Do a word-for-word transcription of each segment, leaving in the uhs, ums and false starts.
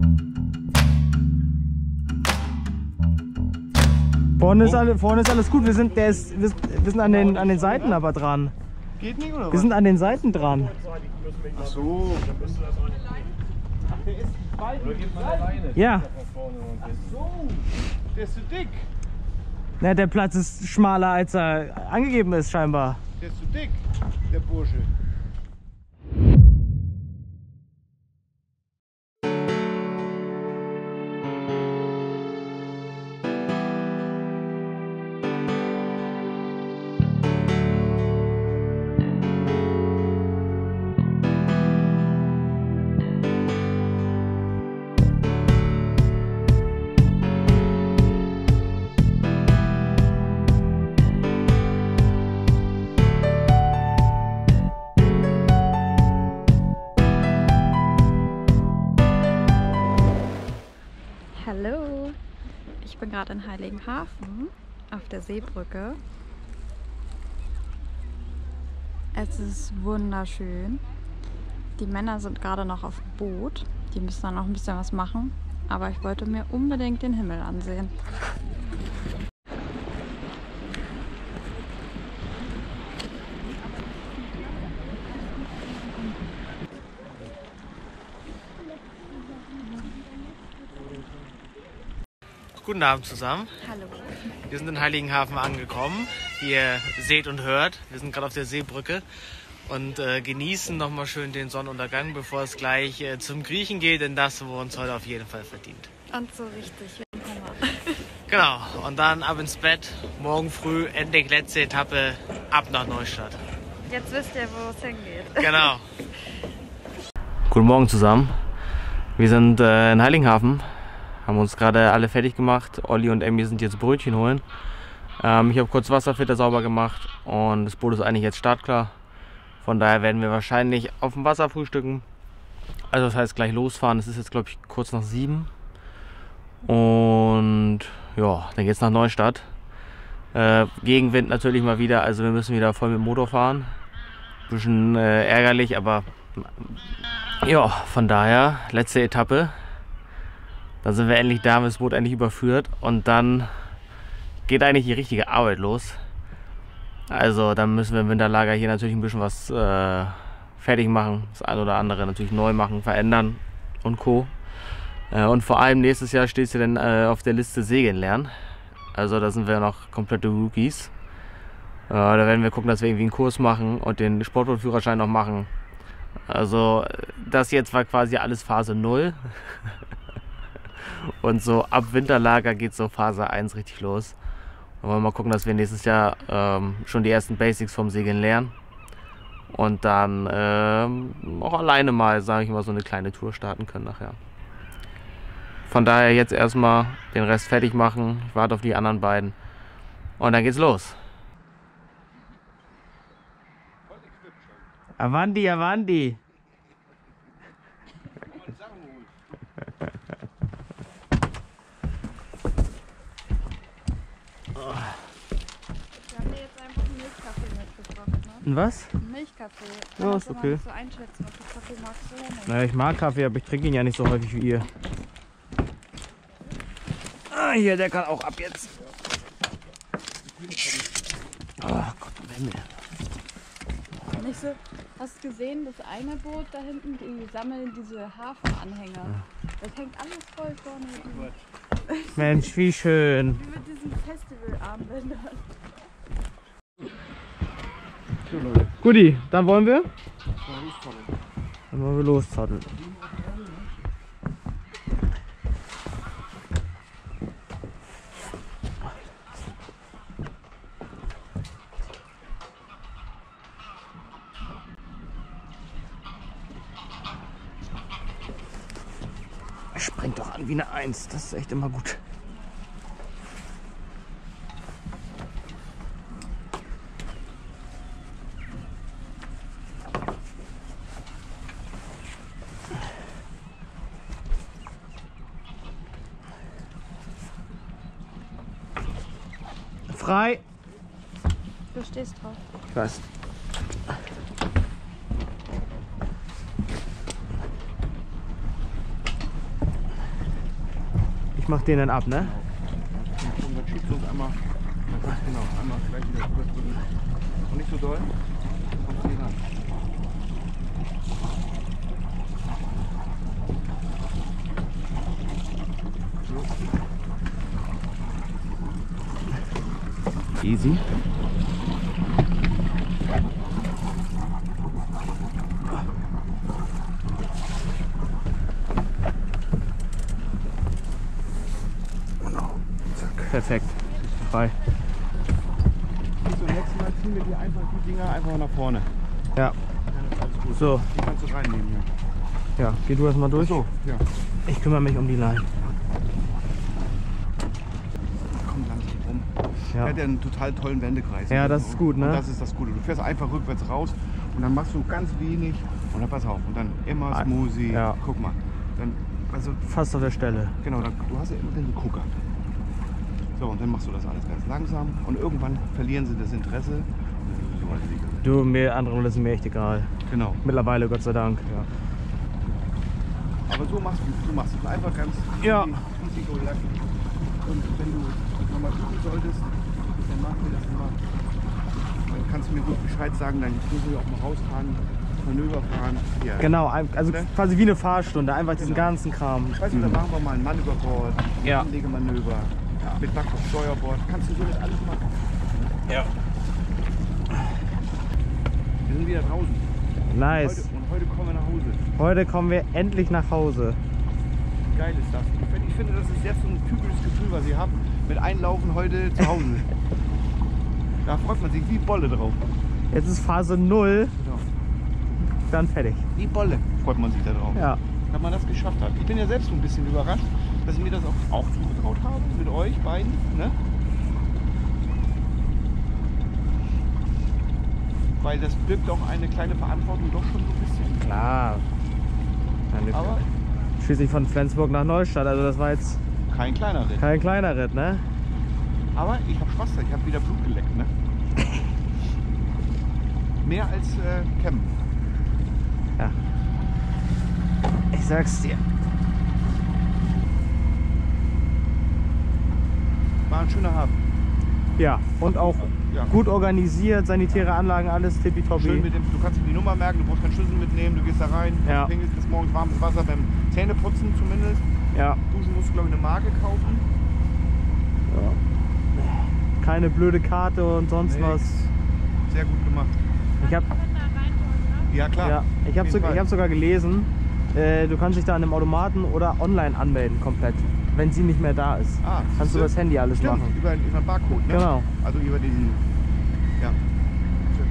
Vorne ist, alle, vorne ist alles gut, wir sind, der ist, wir, wir sind an, den, an den Seiten aber dran. Geht nicht, oder was? Wir sind an den Seiten dran. Ach so. Ach, der ist bald. Oder geht man alleine? Ja. Ach so, der ist zu dick. Na, der Platz ist schmaler, als er angegeben ist, scheinbar. Der ist zu dick, der Bursche. Hallo, ich bin gerade in Heiligenhafen auf der Seebrücke. Es ist wunderschön. Die Männer sind gerade noch auf dem Boot. Die müssen dann noch ein bisschen was machen. Aber ich wollte mir unbedingt den Himmel ansehen. Guten Abend zusammen. Hallo. Wir sind in Heiligenhafen angekommen. Wie ihr seht und hört, wir sind gerade auf der Seebrücke und äh, genießen nochmal schön den Sonnenuntergang, bevor es gleich äh, zum Griechen geht, denn das haben wir uns heute auf jeden Fall verdient. Und so richtig, wir haben Hunger. Genau, und dann ab ins Bett, morgen früh endlich letzte Etappe, ab nach Neustadt. Jetzt wisst ihr, wo es hingeht. Genau. Guten Morgen zusammen. Wir sind äh, in Heiligenhafen. Haben uns gerade alle fertig gemacht. Olli und Emmy sind jetzt Brötchen holen. Ähm, ich habe kurz Wasserfilter sauber gemacht und das Boot ist eigentlich jetzt startklar. Von daher werden wir wahrscheinlich auf dem Wasser frühstücken. Also das heißt gleich losfahren. Es ist jetzt glaube ich kurz nach sieben. Und ja, dann geht es nach Neustadt. Äh, Gegenwind natürlich mal wieder. Also wir müssen wieder voll mit dem Motor fahren. Bisschen äh, ärgerlich, aber ja, von daher letzte Etappe. Dann sind wir endlich da, haben das Boot endlich überführt und dann geht eigentlich die richtige Arbeit los. Also dann müssen wir im Winterlager hier natürlich ein bisschen was äh, fertig machen, das eine oder andere natürlich neu machen, verändern und Co. Äh, und vor allem nächstes Jahr steht es ja dann äh, auf der Liste Segeln lernen. Also da sind wir noch komplette Rookies. Äh, da werden wir gucken, dass wir irgendwie einen Kurs machen und den Sportbootführerschein noch machen. Also das jetzt war quasi alles Phase null. Und so ab Winterlager geht so Phase eins richtig los. Und wollen wir mal gucken, dass wir nächstes Jahr ähm, schon die ersten Basics vom Segeln lernen. Und dann ähm, auch alleine mal, sage ich mal, so eine kleine Tour starten können nachher. Von daher jetzt erstmal den Rest fertig machen. Ich warte auf die anderen beiden. Und dann geht's los. Avanti, Avanti. Wir haben dir jetzt einfach einen Milchkaffee mitgebracht, ne? Und was? Ein Milchkaffee. Ja, ist okay. So einschätzen, ob du Kaffee magst oder nicht. Naja, ich mag Kaffee, aber ich trinke ihn ja nicht so häufig wie ihr. Ah, hier, der kann auch ab jetzt. Oh Gott, Himmel. Nicht so, hast du gesehen, das eine Boot da hinten, die sammeln diese Hafenanhänger. Das hängt alles voll vorne. Mensch, wie schön. Wie mit diesen Festivalarmbändern. Guti, dann wollen wir? Dann wollen wir loszotteln. Springt doch an wie eine Eins, das ist echt immer gut. Frei. Du stehst drauf. Ich weiß. Ich mach den dann ab, ne? Und dann schiebst du uns einmal, genau, einmal gleich wieder drüber drücken. Und nicht so doll. Kommst du hier ran. So. Easy. Perfekt. Frei. Und zum nächsten Mal ziehen wir die einfach die Dinger einfach nach vorne. Ja. Dann ist alles gut. So. Die kannst du reinnehmen hier. Ja, geh du erst mal durch. So, ja. Ich kümmere mich um die Leine. Komm langsam rum. Ja. Er hat ja einen total tollen Wendekreis. Ja, das ist gut, ne? Und das ist das Gute. Du fährst einfach rückwärts raus und dann machst du ganz wenig und dann pass auf. Und dann immer smoothie. Ja. Guck mal. Dann, also, Fast auf der Stelle. genau, dann, du hast ja immer den Gucker. So, und dann machst du das alles ganz langsam und irgendwann verlieren sie das Interesse. Und dann sind sie überall liegen. Du, mir andere Leute sind mir echt egal. Genau. Mittlerweile, Gott sei Dank. Ja. Aber so machst du, du machst es einfach ganz Ja. easy go lucky. Und wenn du nochmal üben solltest, dann machen wir das immer. Dann kannst du mir gut Bescheid sagen, dann müssen wir auch mal rausfahren, Manöver fahren. Ja. Genau, also Ne? quasi wie eine Fahrstunde, einfach diesen Genau. ganzen Kram. Weißt du, dann machen wir mal ein Mann über Bord, ein Ja. Anlegemanöver, mit Back auf Steuerbord. Kannst du somit alles machen. Ja. Wir sind wieder draußen. Nice. Heute, und heute kommen wir nach Hause. Heute kommen wir endlich nach Hause. Geil ist das. Ich finde, ich finde, das ist jetzt so ein typisches Gefühl, was ihr habt, mit Einlaufen heute zu Hause. Da freut man sich wie Bolle drauf. Jetzt ist Phase null, Genau. dann fertig. Wie Bolle freut man sich da drauf. Ja. Dass man das geschafft hat. Ich bin ja selbst so ein bisschen überrascht, dass ich mir das auch, auch zugetraut habe, mit euch beiden. Ne? Weil das birgt auch eine kleine Verantwortung doch schon so ein bisschen. Klar. Aber Schließlich von Flensburg nach Neustadt, also das war jetzt kein kleiner Ritt. kein kleiner Ritt, ne? Aber ich habe Spaß, ich habe wieder Blut geleckt. Ne? Mehr als äh, Campen. Ja. Ich sag's dir. War ein schöner Hafen. Ja, und auch Ja. gut organisiert, sanitäre Anlagen, alles Schön tippitoppi. mit dem, du kannst dir die Nummer merken, du brauchst keinen Schlüssel mitnehmen, du gehst da rein, Ja. pinkelst bis morgens warmes Wasser beim Zähneputzen zumindest. Ja. Duschen musst du, glaube ich, eine Marke kaufen. Keine blöde Karte und sonst Nix. was. Sehr gut gemacht. Ich habe Ja, klar. ja, ich hab Auf so, jeden ich hab Fall. sogar gelesen, äh, du kannst dich da an einem Automaten oder online anmelden komplett, wenn sie nicht mehr da ist. Ah, Kannst du siehste? das Handy alles Stimmt, machen. über, über einen Barcode, ne? Genau. Also über diesen, ja. Schön.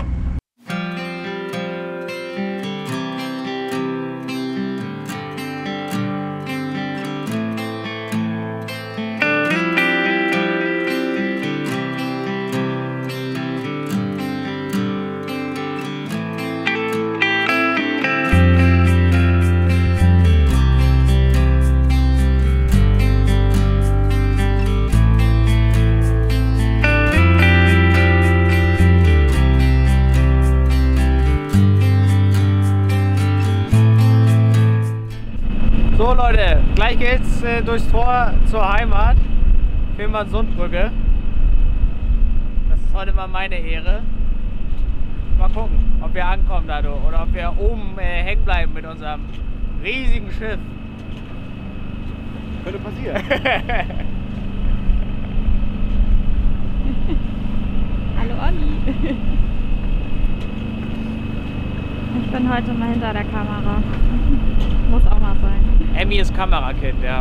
So Leute, gleich geht's äh, durchs Tor zur Heimat. Fehmarnsundbrücke. Das ist heute mal meine Ehre. Mal gucken, ob wir ankommen dadurch oder ob wir oben äh, hängen bleiben mit unserem riesigen Schiff. Könnte passieren. Hallo Olli. Ich bin heute mal hinter der Kamera. Muss auch mal sein. Emmy ist Kamerakind, ja.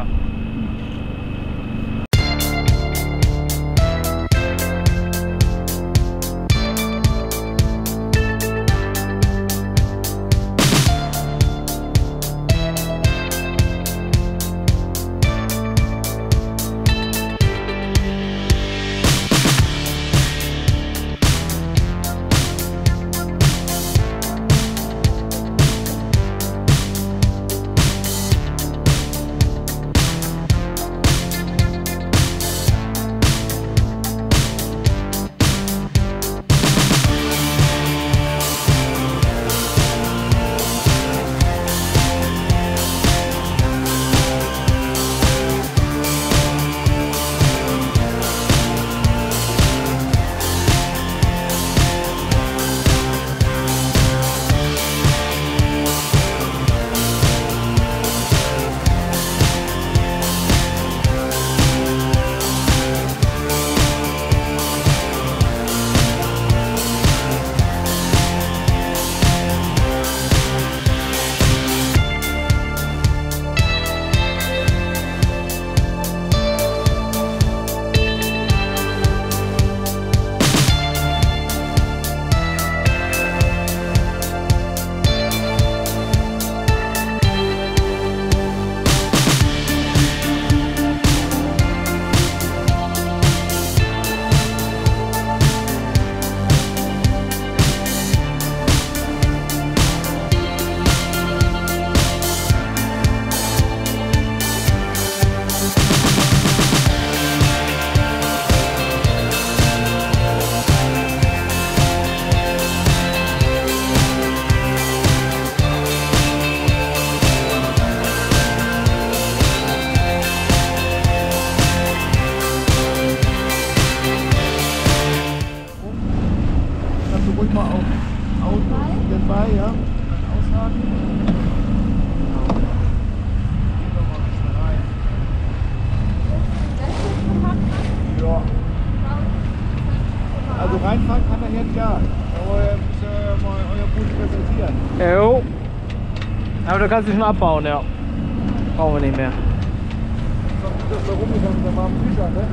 Ja, aber ihr müsst ja mal euer Boot präsentieren. Jo. Aber du kannst dich schon abbauen, ja. Brauchen wir nicht mehr. Sag gut, dass wir rumgegangen sind, da war ein Fischer, ne?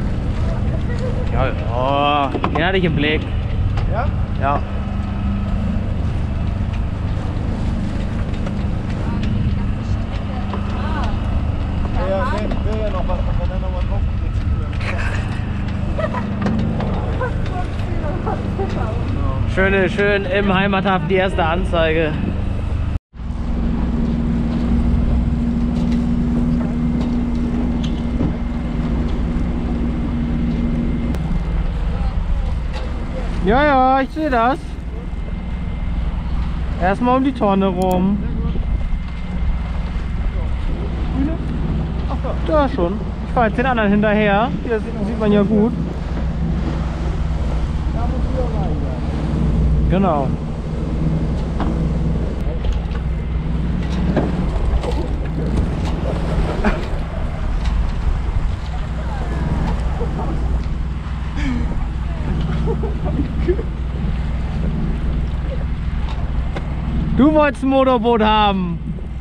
Ja, oh, den hatte ich im Blick. Ja? Ja. Ja, ja, wäre wär ja noch was, wenn wir dann nochmal drauf sitzen würden. Schöne, schön im Heimathafen die erste Anzeige. Ja, ja, ich sehe das. Erstmal um die Tonne rum. Ach da. Da schon. Ich fahre jetzt den anderen hinterher. Hier sieht, sieht man ja gut. Da muss wir rein, ja. Genau. Du wolltest ein Motorboot haben.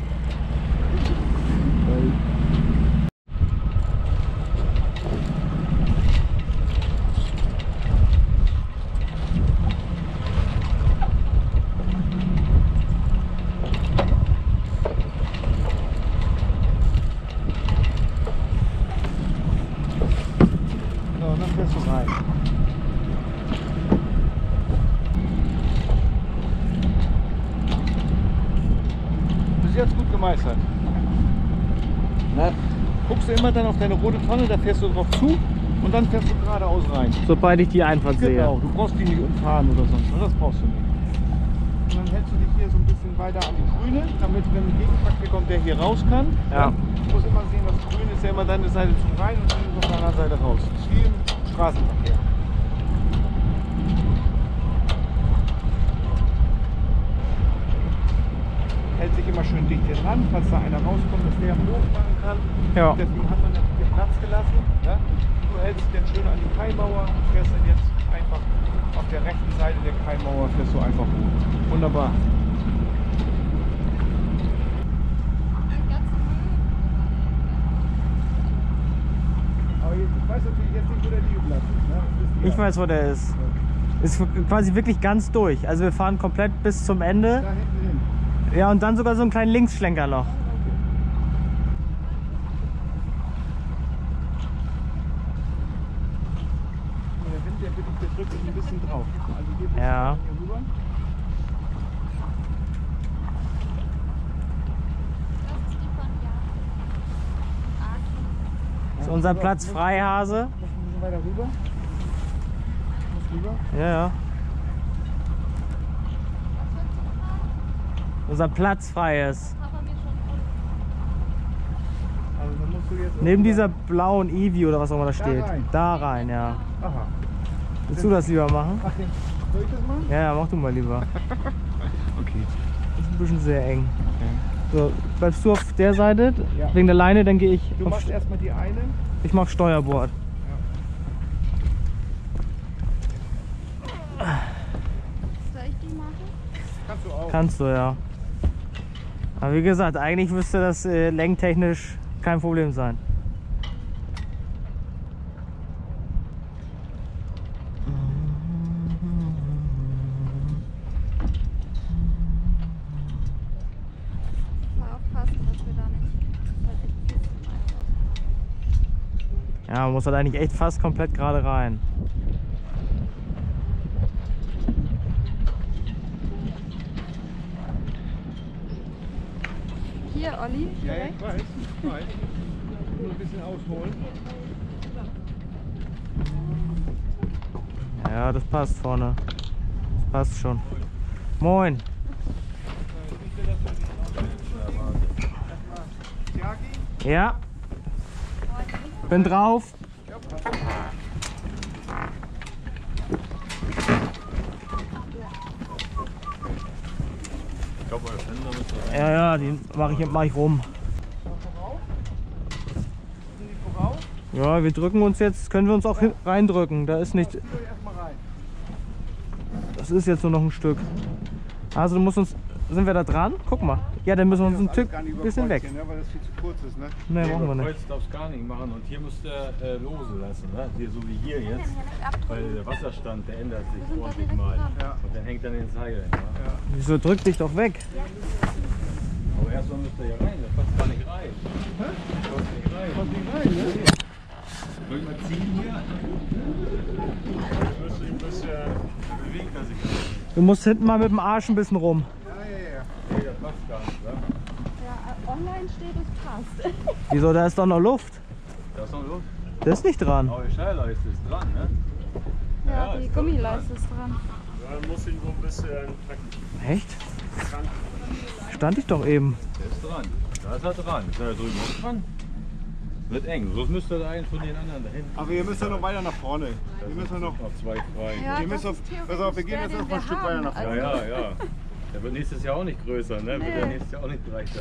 So, dann fährst du rein. Bis jetzt gut gemeistert. Na, guckst du immer dann auf deine rote Tonne, da fährst du drauf zu und dann fährst du geradeaus rein. Sobald ich die Einfahrt sehe. Genau, du brauchst die nicht umfahren oder sonst was, das brauchst du nicht. Und dann hältst du dich hier so ein bisschen weiter an die Grüne, damit wenn ein Gegenverkehr kommt, der hier raus kann. Ja. Du musst immer sehen, das Grün ist ja immer deine Seite zu rein und dann auf der anderen Seite raus. Das ist wie im Straßenverkehr. Hält sich immer schön dicht hier dran, falls da einer rauskommt, dass der hochfahren kann. Ja. Deswegen hat man ja hier Platz gelassen. Ja? Du hältst den schön an die Kaimauer und fährst dann jetzt einfach auf der rechten Seite der Kaimauer fährst du einfach hoch. Wunderbar. Aber ich weiß natürlich jetzt nicht, wo der Liegeplatz ist. Ne? Das wisst ihr. Ich weiß, wo der ist. Ist quasi wirklich ganz durch. Also wir fahren komplett bis zum Ende. Da hinten hin. Ja, und dann sogar so einen kleinen Linksschlenker noch. Und der Wind, der, der drückt sich ein bisschen drauf. Also geht ein Ja. bisschen hier rüber. Ist unser Platz frei, Hase? Muss ein bisschen weiter rüber. Muss rüber. Ja, ja. Unser Platz frei ist. Also dann musst du jetzt Neben irgendwo- dieser blauen Eevee oder was auch immer da steht. rein. Da rein, ja. Aha. Willst du das lieber machen? Ach, den- soll ich das machen? Ja, ja, mach du mal lieber. Okay. Das ist ein bisschen sehr eng. So, bleibst du auf der Seite Ja. wegen der Leine, dann gehe ich Du auf, machst erstmal die eine. ich mach Steuerbord. Soll ich die machen? Kannst du auch. Kannst du, ja. Aber wie gesagt, eigentlich müsste das äh, lenktechnisch kein Problem sein. Mal aufpassen, dass wir da nicht halt echt viel zu weit Ja, man muss halt eigentlich echt fast komplett gerade rein. Hier, Olli, hier Ja, ja, rechts. ich weiß. Ich weiß. Nur ein bisschen ausholen. Ja, das passt vorne. Das passt schon. Moin. Jaki? Ja. Bin drauf. Ja, ja, die mache ich, mach ich rum. Voraus? Sind die voraus? Ja, wir drücken uns jetzt, können wir uns auch hin- reindrücken. Da ist nicht. Zieh euch erstmal rein. Das ist jetzt nur noch ein Stück. Also du musst uns... Sind wir da dran? Guck mal. Ja, dann müssen wir uns ein Stück bisschen weg. Ne, weil das viel zu kurz ist, ne? Ne, brauchen wir nicht. Kreuz darfst gar nicht machen und hier musst du äh, lose lassen, ne? Hier, so wie hier jetzt. Weil der Wasserstand, der ändert sich ordentlich mal. Ja. Und dann hängt dann ins Seil. Ne? Ja. Wieso drück dich doch weg? Aber erstmal müsst ihr hier rein, das passt gar nicht rein. Hä? Das passt nicht rein. Passt nicht rein, ne? Soll ich mal ziehen hier? Ich müsste ein bisschen bewegen, dass ich... Du musst hinten mal mit dem Arsch ein bisschen rum. Ja, ja, ja. Nee, das passt gar nicht, ne? Ja, online steht, es passt. Wieso, da ist doch noch Luft. Da ist noch Luft. Das ist nicht dran. Aber die Schallleiste ist dran, ne? Ja, Ja, die ist Gummileiste ist dran. Man muss ihn so ein bisschen trecken. Echt? Stand ich doch eben. Der ist dran. Da ist er dran. Ist er da drüben auch dran? Wird eng. Sonst müsste da einen von den anderen da hinten. Aber ihr müsst ja noch weiter nach vorne. Ihr müsst ja noch. noch zwei frei. Ja, Ihr müsst das auf, ist theoretisch pass auf, wir gehen der, jetzt den noch mal ein wir Stück haben. weiter nach Ja, vorne. ja, ja. Der wird nächstes Jahr auch nicht größer, ne? Wird Nee. der nächstes Jahr auch nicht breiter.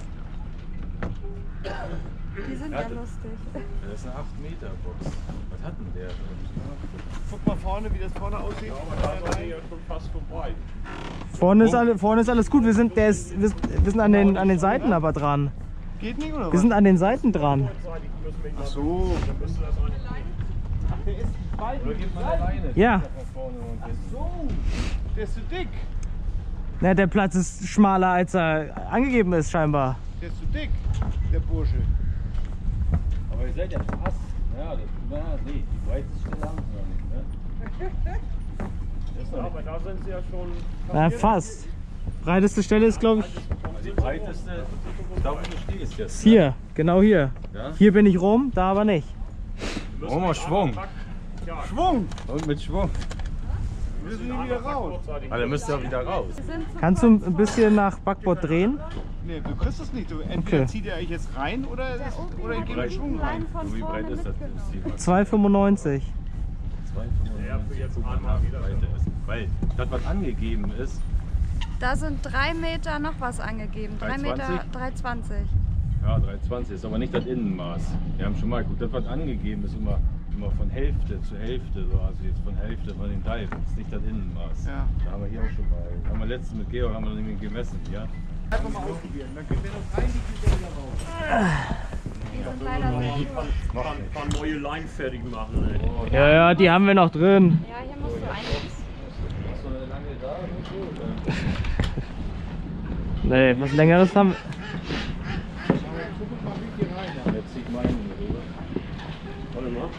Die sind ja Ja, das- lustig. Das ist eine acht Meter Box. Was hat denn der? Guck mal vorne, wie das vorne aussieht. Da sind wir ja schon fast vorbei. Vorne ist, alle, vorne ist alles gut. Wir sind, der ist, wir, wir sind an, den, an den Seiten aber dran. Geht nicht, oder Wir was? sind an den Seiten dran. Vorzeitig müssen wir ihn Ach dann- so. Dann müsste das eigentlich. Oder geht man alleine? Ja. Von vorne und hinten. So, der ist zu dick. Na, der Platz ist schmaler, als er angegeben ist, scheinbar. Der ist zu dick, der Bursche. Aber ihr seid ja fast. Ja, das, na, nee, die Breite Stelle haben wir noch nicht, ne? Das ist Ja, noch aber nicht. da sind sie ja schon. Na, fast. Breiteste Stelle ist, glaube ich, Also die breiteste, da wo du stehst jetzt. hier. Genau hier. Ja? Hier bin ich rum, da aber nicht. Oh, mal Schwung. Ja, Schwung! Und mit Schwung. Wir sind hier wieder raus. vorzeitig. Also müsst ihr wieder raus. Wir sind zum Kannst du ein bisschen nach Backbord drehen? Nee, du kriegst es nicht. Du, entweder Okay. zieht ihr euch jetzt rein oder, es ist, oder ihr geht mit Schwung rein. Line von Wie breit vorne ist das? mitgenommen. zwei fünfundneunzig. Ja, für jetzt einmal nach wieder. Breite ist. Weil das, was angegeben ist, Da sind drei Meter noch was angegeben. drei Meter dreihundertzwanzig? dreihundertzwanzig. ja, dreihundertzwanzig ist aber nicht das Innenmaß. Wir haben schon mal geguckt, das, was angegeben ist, immer, immer von Hälfte zu Hälfte, so, also jetzt von Hälfte von den Teilen. Das ist nicht das Innenmaß. Ja. Da haben wir hier auch schon mal. Haben wir letztens mit Georg haben wir nämlich gemessen, ja. Einfach mal ausprobieren. Dann gehen wir noch rein, die geht wieder raus. Die sind leider nicht. Ein paar, paar neue Line fertig machen. Ey. Ja, ja, die haben wir noch drin. Ja, hier musst du einiges. Hast du eine lange da und so? Nee, was längeres haben wir. Guck mal, wie hier rein. Jetzt zieht meine rüber. Warte mal.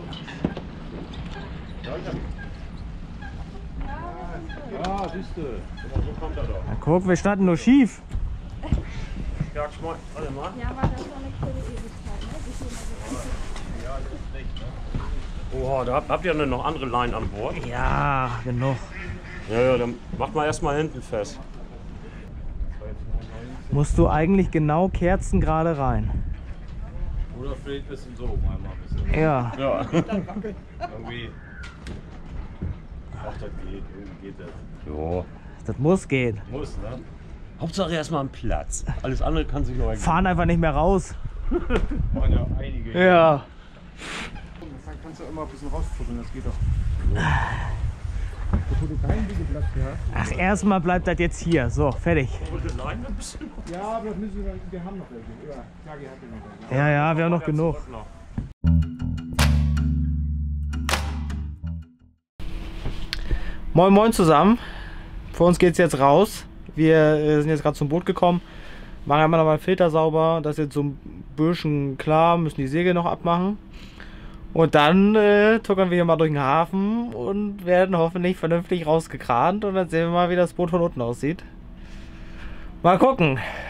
Ah, siehst du. Genau, so kommt er doch. Na, guck, wir standen nur schief. Ja, schmeiß. Warte mal. Ja, aber das ist doch nicht für die Ewigkeit, ne? Wie viel man so Oha, da habt, habt ihr denn noch andere Line an Bord? Ja, genug. Ja, ja, dann macht mal erstmal hinten fest. Musst du eigentlich genau kerzengerade rein. Oder vielleicht ein bisschen so, einmal ein bisschen. Ja. Ja. Irgendwie. Ach, das geht, irgendwie geht das. Ja. Das muss gehen. Muss, ne? Hauptsache erstmal ein Platz. Alles andere kann sich noch ergeben. Fahren einfach nicht mehr raus. Waren ja einige. Ja. Dann kannst du immer ein bisschen rausfuttern, das geht doch. Wo du keinen Liegeplatz hast. Ach, erstmal bleibt das jetzt hier. So, fertig. Line ein bisschen. Ja, aber das müssen wir, wir haben noch welche. Ja, Kagi hat noch welche. Ja, ja, wir haben noch genug. Zurück noch. Moin Moin zusammen. Für uns geht es jetzt raus. Wir äh, sind jetzt gerade zum Boot gekommen. Machen einmal noch mal den Filter sauber. Das ist jetzt so ein bisschen klar. Müssen die Segel noch abmachen. Und dann äh, tuckern wir hier mal durch den Hafen und werden hoffentlich vernünftig rausgekrant. Und dann sehen wir mal, wie das Boot von unten aussieht. Mal gucken.